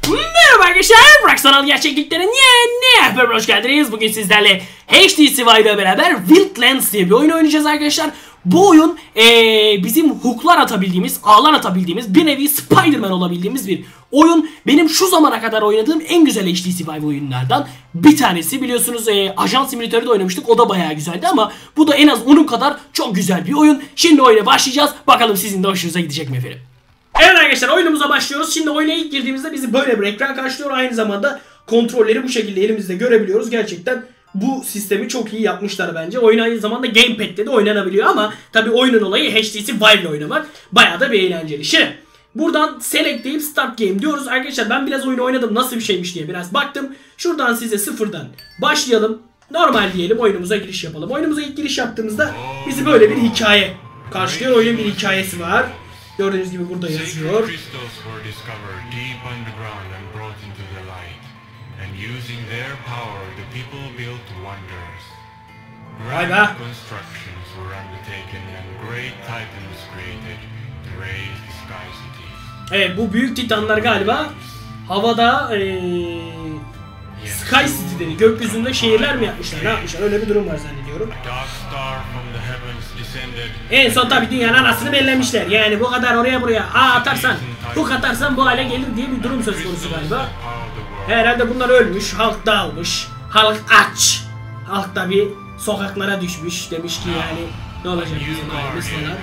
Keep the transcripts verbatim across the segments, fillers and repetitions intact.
Merhaba arkadaşlar, Burak Sanal Gerçekliklerin yeni bölümüne hoş geldiniz. Bugün sizlerle H T C Vive ile beraber Wildlands diye bir oyun oynayacağız arkadaşlar. Bu oyun ee, bizim hooklar atabildiğimiz, ağlar atabildiğimiz, bir nevi Spider-Man olabildiğimiz bir oyun. Benim şu zamana kadar oynadığım en güzel H T C Vive oyunlardan bir tanesi. Biliyorsunuz ee, Ajan Simülatör'ü de oynamıştık, o da bayağı güzeldi ama bu da en az onun kadar çok güzel bir oyun. Şimdi oyuna başlayacağız, bakalım sizin de hoşunuza gidecek mi efendim? Evet arkadaşlar, oyunumuza başlıyoruz. Şimdi oyuna ilk girdiğimizde bizi böyle bir ekran karşılıyor. Aynı zamanda kontrolleri bu şekilde elimizde görebiliyoruz. Gerçekten bu sistemi çok iyi yapmışlar bence. Oyun aynı zamanda gamepad'de de oynanabiliyor ama tabi oyunun olayı H T C Vive ile oynamak. Bayağı da bir eğlenceli. Şimdi buradan select deyip start game diyoruz. Arkadaşlar ben biraz oyunu oynadım, nasıl bir şeymiş diye biraz baktım. Şuradan size sıfırdan başlayalım. Normal diyelim, oyunumuza giriş yapalım. Oyunumuza ilk giriş yaptığımızda bizi böyle bir hikaye karşılıyor. Oyunun bir hikayesi var. Gördüğünüz gibi burada yazıyor. Vay be. Evet, bu büyük titanlar galiba havada ee, Sky City dedi. Gökyüzünde şehirler mi yapmışlar? Ne yapmışlar? Öyle bir durum var zannediyorum. En son tabi dünyanın anasını bellemişler. Yani bu kadar oraya buraya A atarsan, hook atarsan bu hale gelir diye bir durum söz konusu galiba. Herhalde bunlar ölmüş, halk dağılmış, halk aç. Halk da bir sokaklara düşmüş, demiş ki yani ne olacak bizim halimiz falan.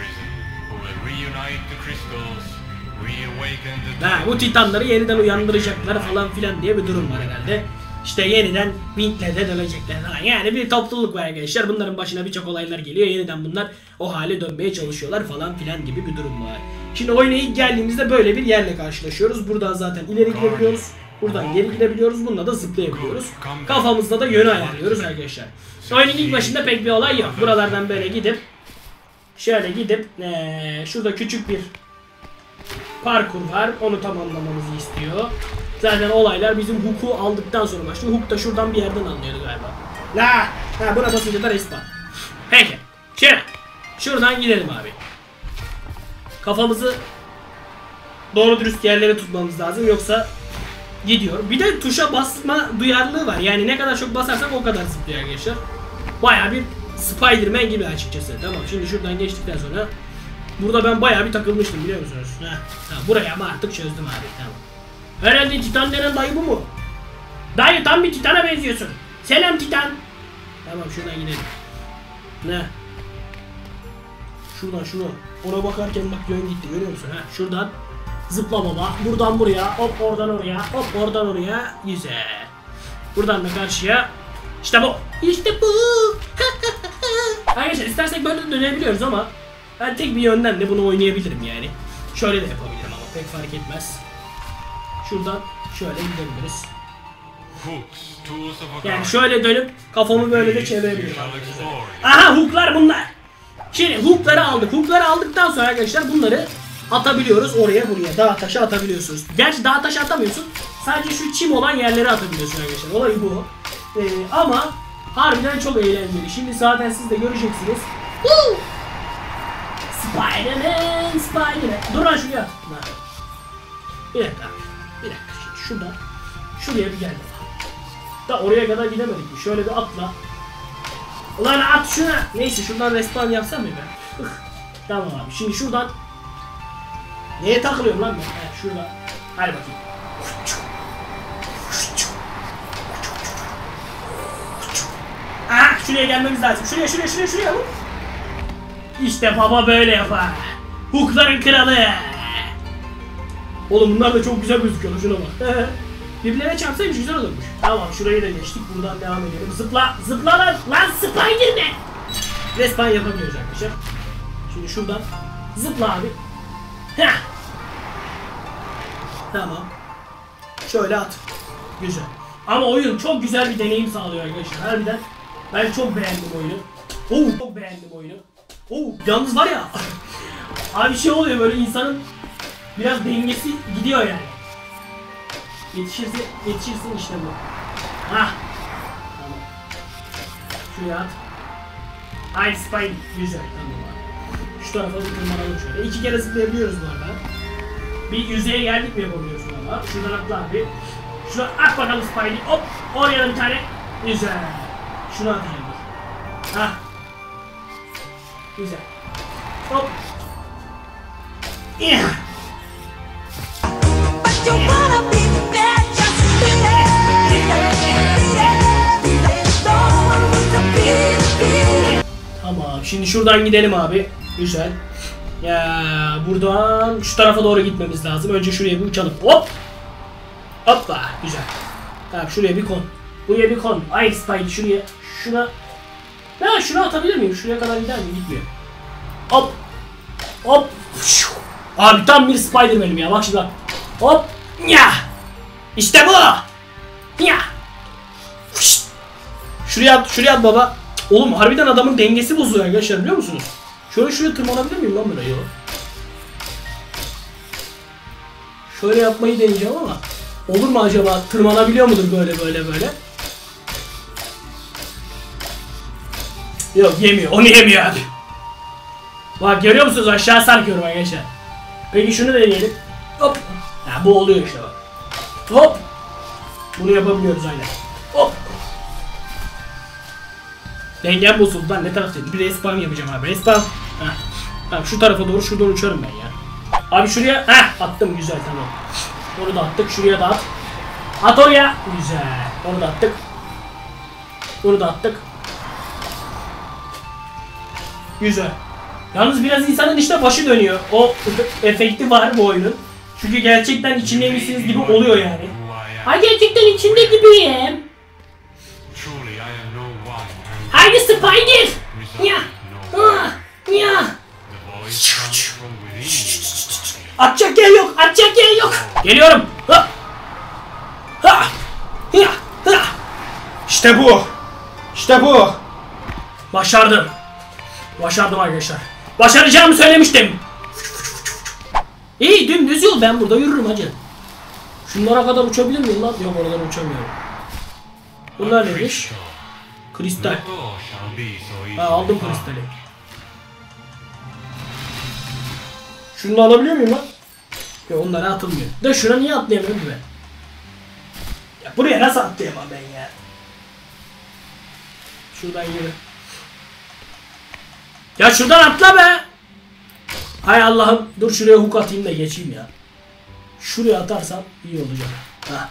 Ha, bu titanları yeniden uyandıracaklar falan filan diye bir durum var herhalde. İşte yeniden Windland'e dönecekler falan. Yani bir topluluk var arkadaşlar. Bunların başına birçok olaylar geliyor. Yeniden bunlar o hale dönmeye çalışıyorlar falan filan gibi bir durum var. Şimdi oyuna ilk geldiğimizde böyle bir yerle karşılaşıyoruz. Buradan zaten ileri gidebiliyoruz. Buradan geri gidebiliyoruz. Bununla da zıplayabiliyoruz. Kafamızda da yönü ayarlıyoruz arkadaşlar. Oyunun ilk başında pek bir olay yok. Buralardan böyle gidip şöyle gidip ee, şurada küçük bir parkur var. Onu tamamlamamızı istiyor. Zaten olaylar bizim hook'u aldıktan sonra başlıyor. Hook da şuradan bir yerden anlıyordu galiba. La, ha, buna basınca da respawn. Peki. Şimdi şuradan gidelim abi. Kafamızı doğru dürüst yerlere tutmamız lazım, yoksa gidiyor. Bir de tuşa basma duyarlılığı var. Yani ne kadar çok basarsak o kadar zıplıyor arkadaşlar. Bayağı bir Spider-Man gibi açıkçası. Tamam, şimdi şuradan geçtikten sonra burada ben bayağı bir takılmıştım, biliyor musunuz? Heh, tamam, buraya ama artık çözdüm abi. Tamam. Herhalde Titan denen dayı bu mu? Dayı tam bir Titan'a benziyorsun. Selam Titan. Tamam, şuradan gidelim. Ne? Şuradan şuna. Ona bakarken bak yön gitti, görüyor musun? Ha, şuradan zıpla baba. Buradan buraya, hop oradan oraya, hop oradan oraya. Güzel. Buradan da karşıya. İşte bu. İşte bu. Arkadaşlar istersek böyle dönebiliyoruz ama ben tek bir yönden de bunu oynayabilirim yani. Şöyle de yapabilirim ama pek fark etmez. Şuradan şöyle gidebiliriz. Yani şöyle dönüp kafamı böyle de çevirebilirim. Aha, hooklar bunlar. Şimdi hookları aldık. Hookları aldıktan sonra arkadaşlar bunları atabiliyoruz oraya buraya. Dağ taşı atabiliyorsunuz. Gerçi dağ taşı atamıyorsun. Sadece şu çim olan yerlere atabiliyorsun arkadaşlar. Olay bu. Ee, ama harbiden çok eğlenceli. Şimdi zaten siz de göreceksiniz. Woo! Spider-Man, Spider-Man. Dur lan şuraya at. Bir dakika. Bir dakika. Şimdi şuradan şuraya bir gel. Da oraya kadar gidemedik mi? Şöyle bir atla. Ulan at şuna. Neyse, şuradan respawn yapsam mı ben? Tamam abi. Şimdi şuradan neye takılıyorum lan ben? Evet, şurada. Hadi bakayım. Aha, şuraya gelmemiz lazım. Şuraya şuraya şuraya şuraya. İşte baba böyle yapar. Hookların kralı. Oğlum bunlar da çok güzel gözüküyor. Şuna bak. Birbirlerine çarpsaymış güzel olurmuş. Tamam, şurayı da geçtik. Buradan devam edelim. Zıpla. Zıpla lan. Lan Spider-Man. Respawn yapabiliyoruz arkadaşlar. Şimdi şuradan zıpla abi. Heh. Tamam. Şöyle at. Güzel. Ama oyun çok güzel bir deneyim sağlıyor arkadaşlar. Harbiden ben çok beğendim oyunu. Oo, çok beğendim oyunu. Oo, yalnız var ya. Abi şey oluyor, böyle insanın biraz dengesi gidiyor yani. Yetişirse, yetişirsin işte bu. Hah. Tamam. Şuraya at. Ay Spine. Güzel. Tamam. Şu tarafa bir tırmanalım şöyle. İki kere zıplayabiliyoruz bu arada. Bir yüzeye geldik mi yapabiliyoruz bu arada. Tamam. Şuradan atla abi. Şuna at bakalım Spidey. Hop. Oraya da bir tane. Güzel. Şunu atacağım. Hah. Güzel. Hop. Yeah. Tamam. Şimdi şuradan gidelim abi. Güzel. Ya buradan şu tarafa doğru gitmemiz lazım. Önce şuraya bir uçalım. Hop. Hoppa. Güzel. Tamam şuraya bir kon. Buraya bir kon. Ay Spidey şuraya. Şuna. Ya şunu atabilir miyim? Şuraya kadar gider mi? Gitmiyor. Hop. Hop. Abi tam bir Spiderman'im ya. Bak şimdi bak. Hop. Ya. İşte bu. Ya. Şuraya at. Şuraya at baba. Oğlum harbiden adamın dengesi bozuyor arkadaşlar biliyor musunuz? Şöyle şuraya tırmanabilir miyim lan buraya? Şöyle yapmayı deneyeceğim ama olur mu acaba? Tırmanabiliyor mudur böyle böyle böyle? Yok yemiyor. Onu yemiyor abi. Bak görüyor musunuz? Aşağı sarkıyorum arkadaşlar. Peki şunu deneyelim. Hop. Ya bu oluyor işte bak. Hop. Bunu yapabiliyoruz aynen. Hop. Dengem bozuldu lan ne taraftayım? Bir respawn yapacağım abi. Respawn. Heh. Tamam şu tarafa doğru şuradan uçarım ben ya. Abi şuraya heh attım güzel tamam. Onu da attık. Şuraya da at. At oraya. Güzel. Onu da attık. Onu da attık. Güzel. Yalnız biraz insanın işte başı dönüyor. O efekti var bu oyunun. Çünkü gerçekten içindeymişsiniz gibi oluyor yani. Ay gerçekten içinde gibiyim. Haydi Spider! Ya! Ah! Ya! Atacak yer yok! Atacak yer yok! Geliyorum! Ha! Ha! Ya! Ha! İşte bu! İşte bu! Başardım! Başardım arkadaşlar. Başaracağımı söylemiştim. İyi dümdüz yol ben burada yürürüm hacı. Şunlara kadar uçabilir miyim lan? Yok oradan uçamıyorum. Bunlar neymiş? Kristal. Ha aldım kristali. Şunu da alabiliyor muyum lan? Yok onlara atılmıyor. Da şuna niye atlayamıyorum ki ben? Ya buraya nasıl atlayamam ben ya? Şuradan yürü. Ya şuradan atla be! Hay Allah'ım dur şuraya hook atayım da geçeyim ya. Şuraya atarsam iyi olacak. Hah.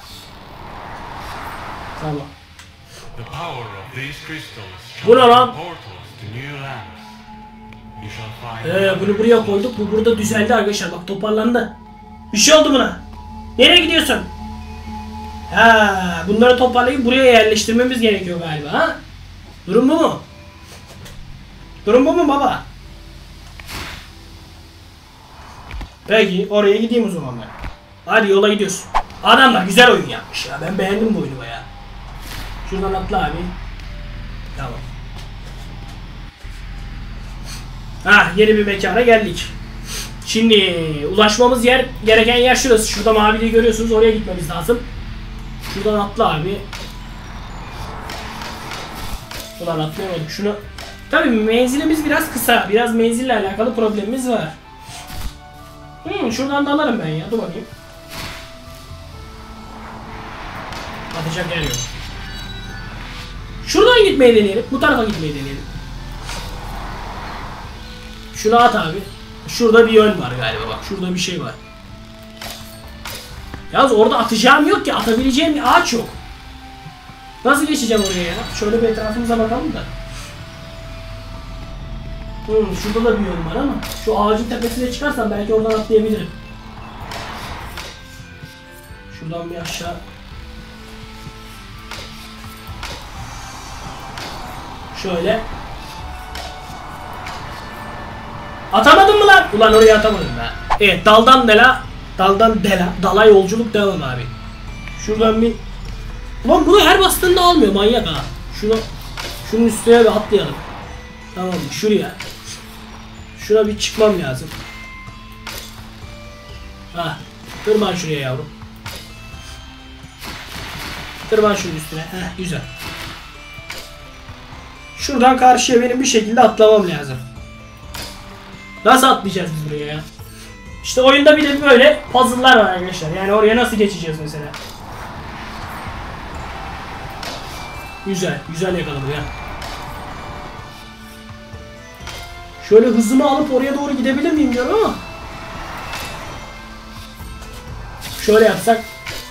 Tamam. Bu ne lan? Ee, bunu buraya koyduk. Bu burada düzeldi arkadaşlar. Bak toparlandı. Bir şey oldu buna. Nereye gidiyorsun? Ha, bunları toparlayıp buraya yerleştirmemiz gerekiyor galiba. Ha? Durum bu mu? Durum bu mu baba? Peki oraya gideyim o zaman ben. Hadi yola gidiyorsun. Adamlar güzel oyun yapmış ya. Ben beğendim bu oyunu bayağı. Şuradan atla abi. Tamam. Ha yeni bir mekana geldik. Şimdi ulaşmamız yer gereken yer şurası. Şurada maviliği görüyorsunuz. Oraya gitmemiz lazım. Şuradan atla abi. Şuradan atlayamadık. Şunu. Tabii menzilimiz biraz kısa. Biraz menzille alakalı problemimiz var. Hmm, şuradan da alırım ben ya. Dur bakayım. Atacak yer yok. Şuradan gitmeyi deneyelim. Bu tarafa gitmeyi deneyelim. Şunu at abi. Şurada bir yön var galiba bak. Şurada bir şey var. Yalnız orada atacağım yok ki. Atabileceğim bir ağaç yok. Nasıl geçeceğim oraya ya? Şöyle bir etrafımıza bakalım da. Hmm, şurada da bir yön var ama şu ağacın tepesine çıkarsam belki oradan atlayabilirim. Şuradan bir aşağı. Şöyle. Atamadın mı lan? Ulan oraya atamadım ben. Evet daldan dela. Daldan dela. Dala yolculuk devam abi. Şuradan bir. Ulan bunu her bastığında almıyor manyak ha. Şunu. Şunun üstüne bir atlayalım. Tamam mı? Şuraya. Şuna bir çıkmam lazım. Ha. Tırman şuraya yavrum. Tırman şunun üstüne. Heh güzel. Şuradan karşıya benim bir şekilde atlamam lazım. Nasıl atlayacağız biz buraya ya? İşte oyunda bir de böyle puzzle'lar var arkadaşlar. Yani oraya nasıl geçeceğiz mesela? Güzel, güzel yakaladım ya. Şöyle hızımı alıp oraya doğru gidebilir miyim diyorum ama. Şöyle yapsak.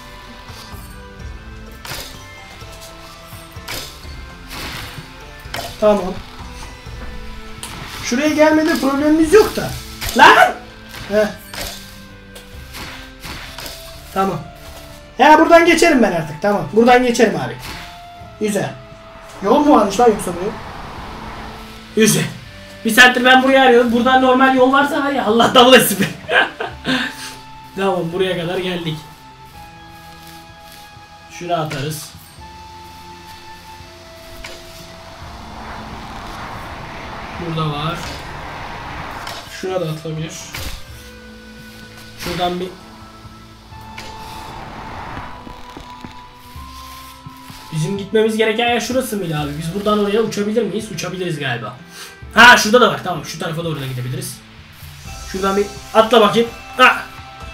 Tamam. Şuraya gelmede problemimiz yok da. Lan! Heh. Tamam. Ya buradan geçerim ben artık. Tamam. Buradan geçerim abi. Güzel. Yol mu varmış lan yoksa buraya? Güzel. Bir saattir ben buraya arıyorum. Buradan normal yol varsa var ya Allah davul etsin. Tamam buraya kadar geldik. Şunu atarız. Burada var. Şuna da atılabilir. Şuradan bir bizim gitmemiz gereken yer şurası mıydı abi? Biz buradan oraya uçabilir miyiz? Uçabiliriz galiba. Ha şurada da var. Tamam şu tarafa doğru da gidebiliriz. Şuradan bir atla bakayım. Ha.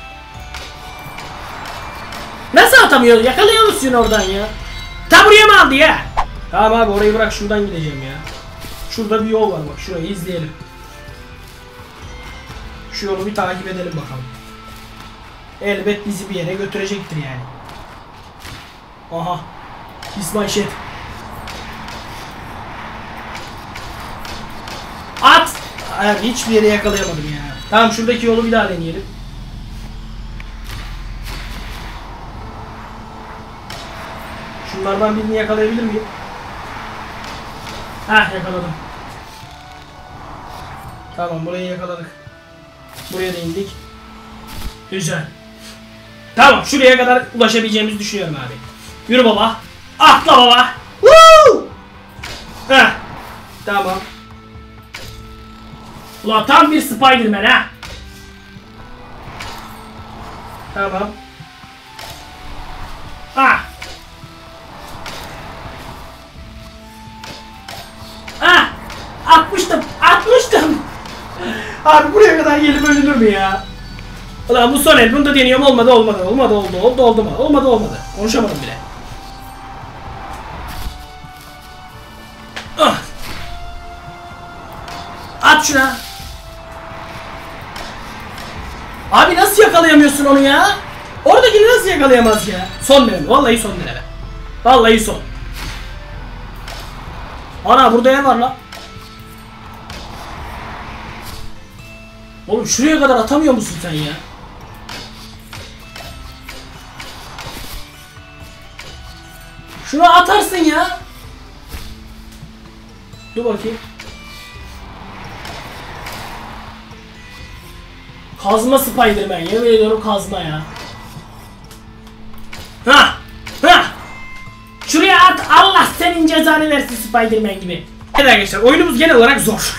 Nasıl atamıyoruz? Yakalıyor musun oradan ya? Ta buraya mı aldı ya? Tamam abi orayı bırak şuradan gideceğim ya. Şurada bir yol var bak şurayı izleyelim. Şu yolu bir takip edelim bakalım. Elbet bizi bir yere götürecektir yani. Aha. Kiss my shit. At! Ay, hiçbir yere yakalayamadım ya. Tamam şuradaki yolu bir daha deneyelim. Şunlardan birini yakalayabilir miyim? Heh yakaladım. Tamam burayı yakaladık. Buraya da indik. Güzel. Tamam şuraya kadar ulaşabileceğimizi düşünüyorum abi. Yürü baba. Atla baba. Woo! Heh. Tamam. Ulan tam bir Spiderman ha. Tamam. Ah. Ah. Atmıştım. Atmıştım. Abi buraya kadar gelip ölünür mü ya? Ulan bu son el. Bunu da deniyorum. Olmadı olmadı. Olmadı oldu. Oldu oldu mu? Olmadı olmadı. Konuşamadım bile. Ah. At şuna. Abi nasıl yakalayamıyorsun onu ya? Oradakini nasıl yakalayamaz ya? Son deneme. Vallahi son deneme. Vallahi son. Ana burada yer var lan. Oğlum şuraya kadar atamıyor musun sen ya? Şunu atarsın ya. Dur bakayım. Kazma Spiderman. Yemin ediyorum kazma ya. Ha! Ha! Şuraya at. Allah senin cezanı versin Spiderman gibi. Evet arkadaşlar oyunumuz genel olarak zor.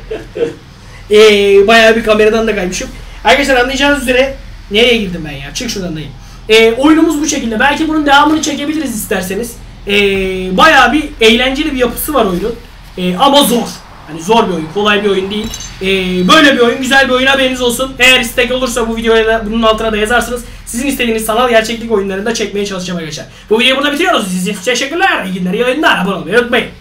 ee, bayağı bir kameradan da kaymışım. Arkadaşlar anlayacağınız üzere nereye girdim ben ya? Çık şuradan dayım. Ee, oyunumuz bu şekilde. Belki bunun devamını çekebiliriz isterseniz. Ee, bayağı bir eğlenceli bir yapısı var oyunun. Ee, ama zor. Hani zor bir oyun, kolay bir oyun değil. Ee, böyle bir oyun, güzel bir oyun, haberiniz olsun. Eğer istek olursa bu videoya da bunun altına da yazarsınız. Sizin istediğiniz sanal gerçeklik oyunlarını da çekmeye çalışacağım arkadaşlar. Bu videoyu burada bitiriyoruz. Sizin için teşekkürler. İyi günler, iyi oyunlar. Abone olmayı unutmayın.